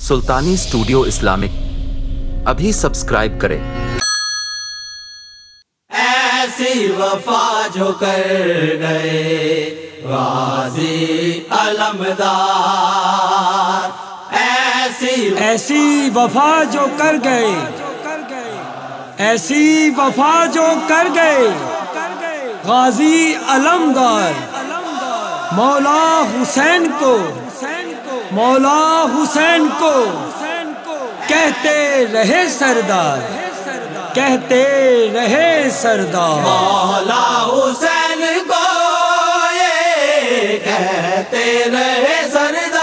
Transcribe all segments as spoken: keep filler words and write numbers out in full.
سلطانی studio Islamic ابھی subscribe کریں۔ ایسی وفا جو کر گئے غازی علمدار، ایسی ایسی وفا جو کر گئے ایسی وفا جو کر گئے غازی علمدار، مولا حسین کو مولا حسین کو کہتے رہے سردار، کہتے رہے سردار، مولا حسین کو یہ کہتے رہے سردار۔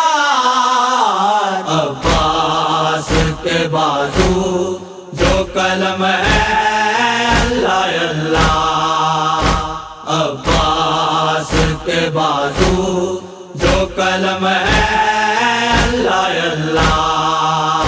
عباس کے بازو جو کلم ہے اللہ اللہ، عباس کے بازو جو کلم ہے اللہ اللہ۔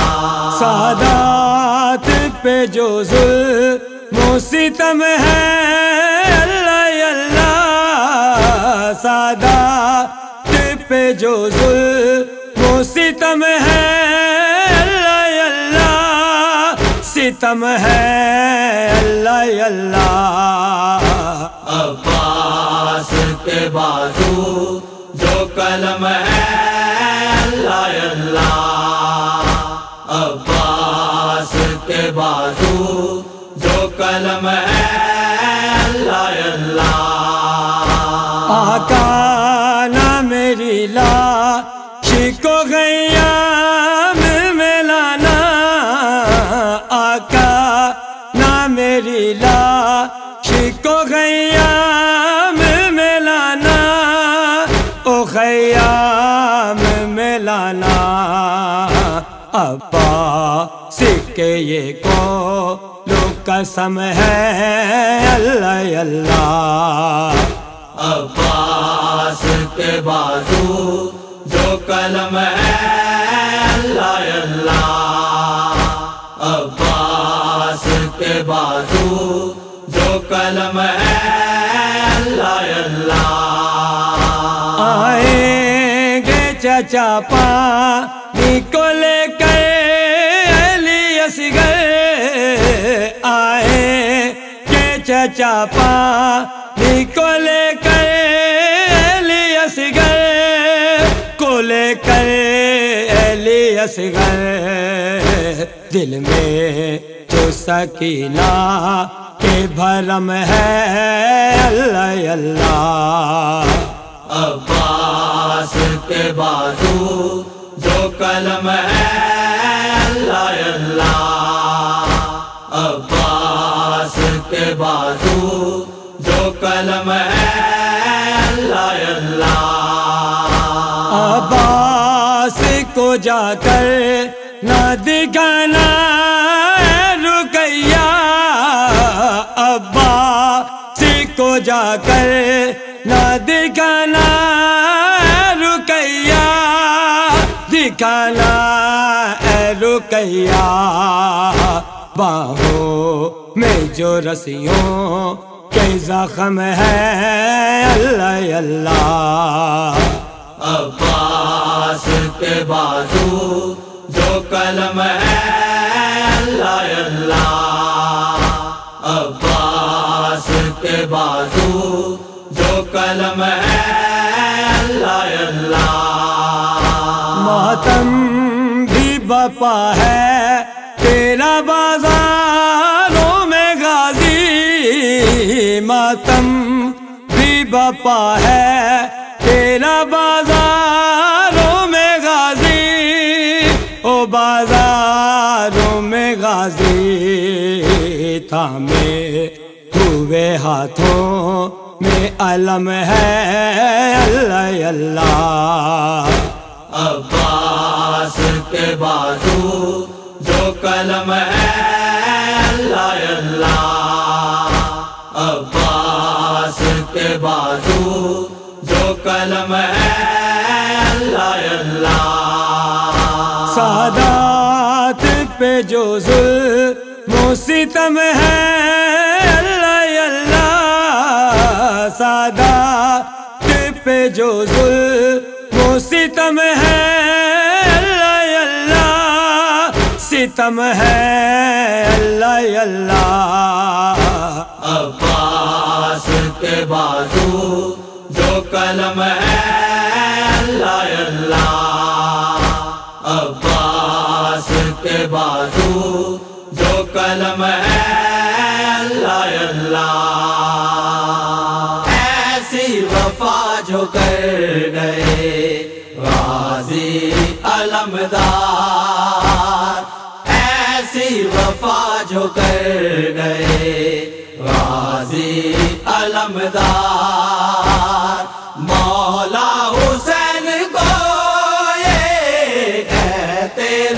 سادات پہ جو ظلم و ستم ہے اللہ اللہ، سادات پہ جو ظلم و ستم ہے اللہ اللہ، ستم ہے اللہ اللہ۔ عباس کے بازو جو کلم ہے اللہ اللہ، عباس کے بازو جو کلم ہے اللہ اللہ۔ آقا نہ میری لاش کو غیام میں لانا، آقا نہ میری لاش کو غیام میں لانا، او خیام میں لانا۔ عباس کے یہ قول و قسم ہے اللہ اللہ، عباس کے بازو جو کلم ہے اللہ اللہ، عباس کے بازو جو کلم ہے اللہ اللہ۔ آئیں گے چچا پانی کو لے کر علی اصغر، آئیں گے چچا پانی کو لے کر علی اصغر، کو لے کر علی اصغر۔ دل میں جو سکینہ کے بھرم ہے اللہ اللہ، عباس کے بازو جو کلم ہے اللہ اللہ، عباس کے بازو جو کلم ہے اللہ اللہ۔ عباس کو جا کر نہ دکھانا رقیہ، عباس کو جا کر نہ دکھانا رقیہ، دکھانا اے رقیہ۔ باہوں میں جو رسیوں کے زخم ہے اللہ اللہ، عباس کے بازو جو کلم ہے اللہ اللہ، عباس کے بازو جو کلم ہے اللہ اللہ۔ ماتم بھی بپا ہے تیرا بازاروں میں غازی، ماتم بھی بپا ہے تیرا بازاروں میں غازی، او بازاروں میں غازی۔ تھامے ہوئے ہاتھوں میں علم ہے اللہ اللہ، عباس کے بازو جو کلم ہے اللہ اللہ، عباس کے بازو جو کلم ہے اللہ اللہ۔ سادات پہ جو ظلم و ستم ہے اللہ اللہ، سادات پہ جو ظلم و ستم ہے اللہ اللہ، ستم ہے اللہ اللہ عباس کے بازو جو قلم ہے اللہ اللہ عباس کے بازو جو قلم ہے اللہ اللہ ایسی وفا جو کر گئے غازی علمدار ایسی وفا جو کر گئے غازی علمدار مولا حسین کو یہ کہتے